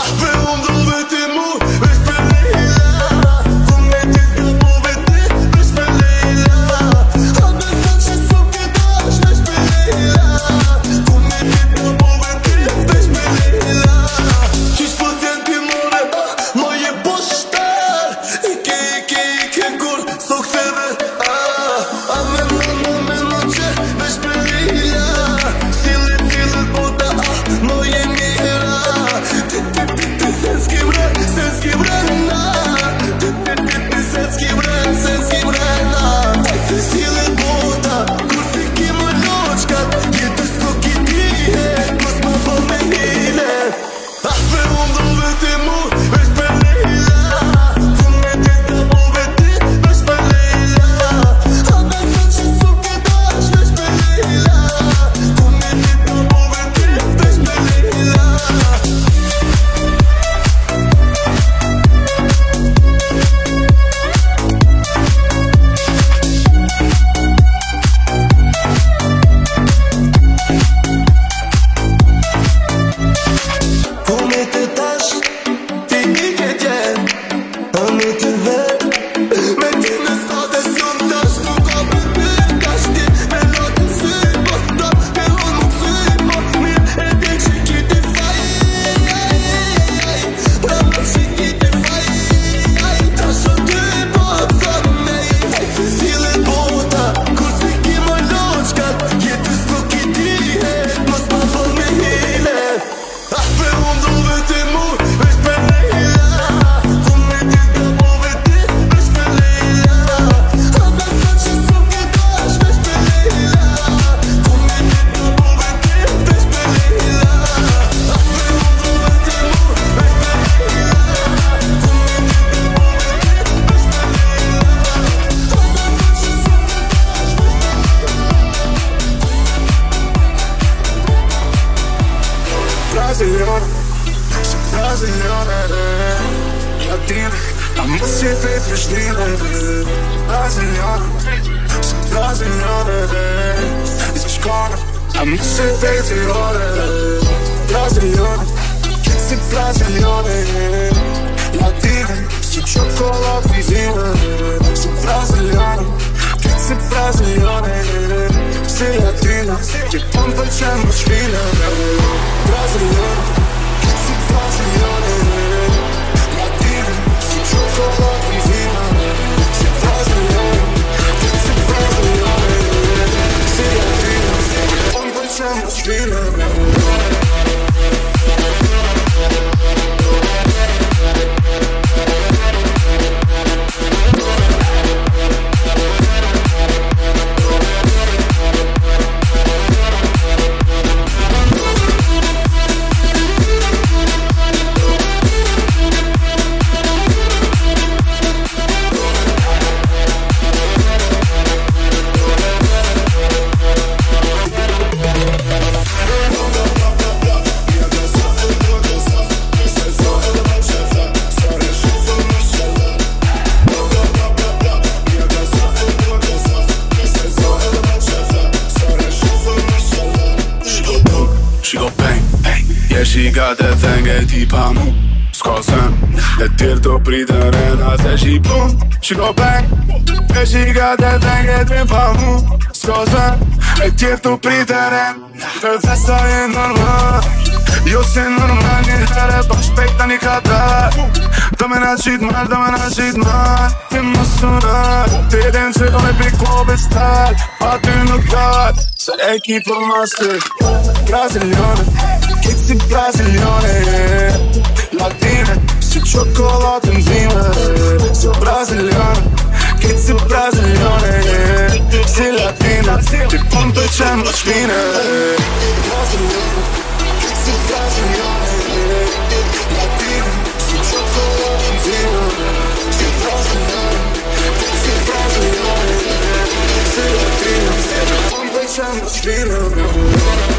She got that thing e ti pa mu s'ka sen e tjerë të pritën rena se she boom. She go bang e she got that thing e ti pa mu s'ka sen e tjerë të pritën rena për festa e normal. Jo se normal një herë pa shpejt tani ka dar. Do me na qit mal ti më sunar. Ti den që do me pi klube stal pa ty nuk gat se e ki për master Brasiliane. Kiksi brasiliane, latine, si cioccolato insieme. Sono brasiliano, kiksi brasiliane, si latina, ti pompo e c'è una spina. Brasiliano, kiksi brasiliane, latine, si cioccolato insieme. Sono brasiliano, kiksi brasiliane, si latina, ti pompo e c'è una spina.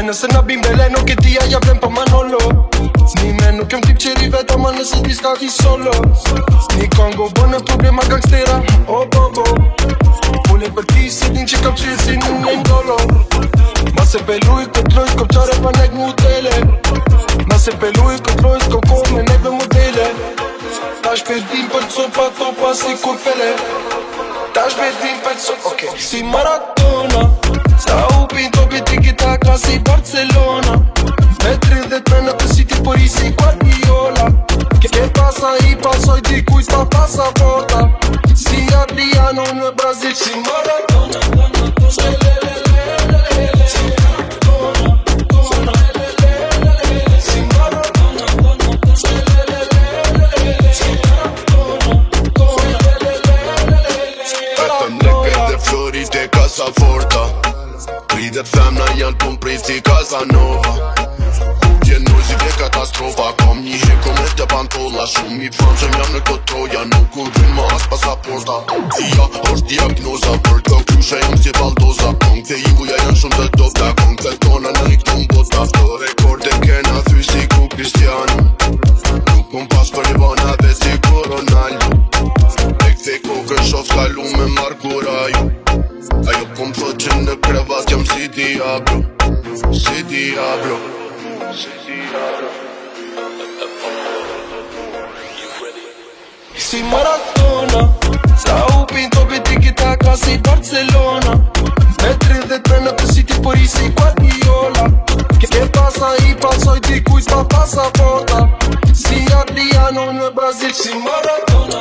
nëse na bim bele nuk e tia ja vlem pa Manolo. Snime nuk jem tip që rivet ama nëse ti s'ka ti solo. Një Kongo bënë problema gangstera, oh bobo. Fullin për ti se din që kam qilë si në një ndolo. Ma se peluj këtë lojsh kom qare pa nek mutele. Ma se peluj këtë lojsh kom ko me nekve modele. Ta shpedim për copa topa si kur pele. Ta shpedim për copa si Maradona. Sa upin topi tiki taka si Barcelona. Me 30 me në të siti për i si Guardiola. Che pasa i pasoj di kuj sta pasaporta. Si Adriano në Brazil si Maradona. Forta Pridet femna janë pun prit si Casanova. Gjenoj si ke katastrofa. Kom një heko me të pantolla. Shumë i fan që jam në këtë troja. Nuk u rrën ma as pasaporta. Tia është diagnoza. Për të kryshe jam si baldoza. Kong të juja janë shumë të dopta. Kong të tona në i këtu mbota. Të rekorde kena thy si ku Cristiano. Nuk kom pas për Ivanave si ku Ronaldo. E këthe kokën shof kalu me Marco Raju. Ajo kom thot që në krevat jam si Diablo. Si Diablo. Si Maradona. Sa upin topi tiki taka si Barcelona. Me 30 me në të siti për i si Guardiola. Che pasa i pasoj di kuj sta pasaporta. Si Adriano në Brazil si Maradona.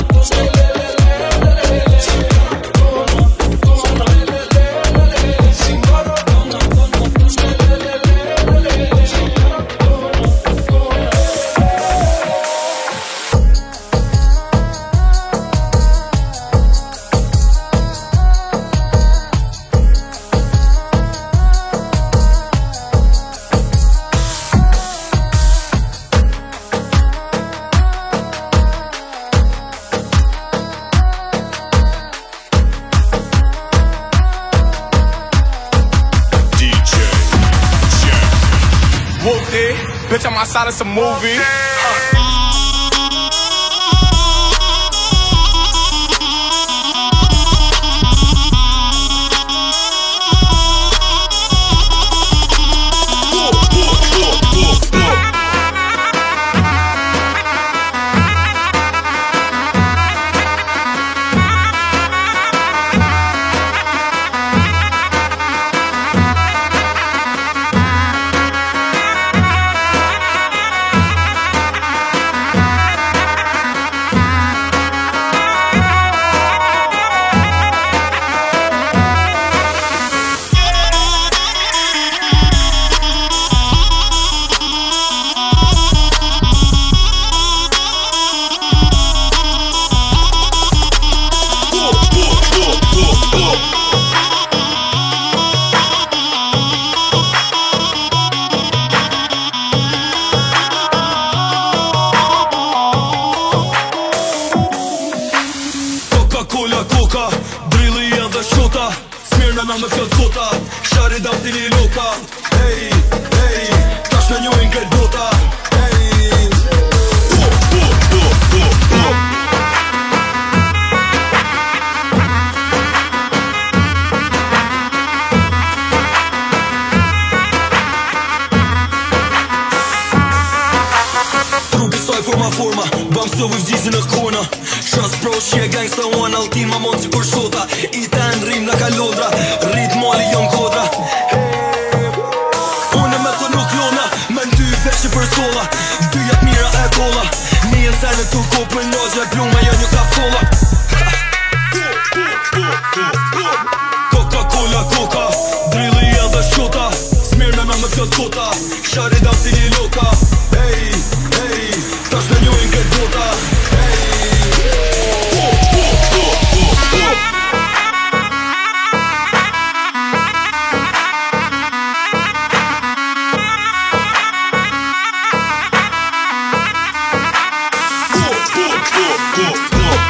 Bitch, I'm outside of some movie. Koka, drilli edhe shota. Smirna na me fjot kota. Shari dam si një loka. Hey, hey, tash në njojnë këtë bota. Hey, trupi soj forma. Bam së vëvgjizin në kona. Shas pro shje gangsta one altin ma mon si kur shota. I ten rim në kalodra. Rrit mali jom kodra. Une me të nuk lona. Me në dy veshë për sola. Dyjat mira e kola. Një në sene të kopë në lojë. Plume jo një kapsola. Coca-Cola, koka. Drilli edhe shota. Smirna na me fjot kota. Shari dam si një loka. Hey, hey, tash në njojnë këtë bota. Go.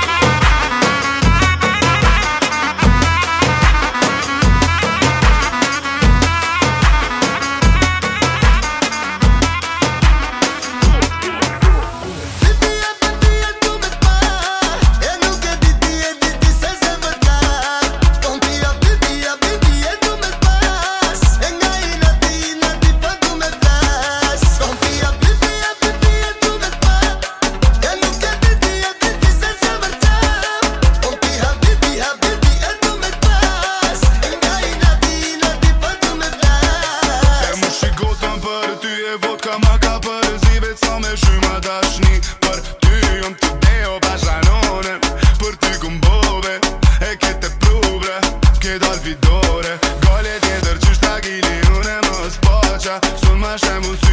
dal vidore. Gole tjetër qysh t'agili unë e më s'paqa. Sun ma shemë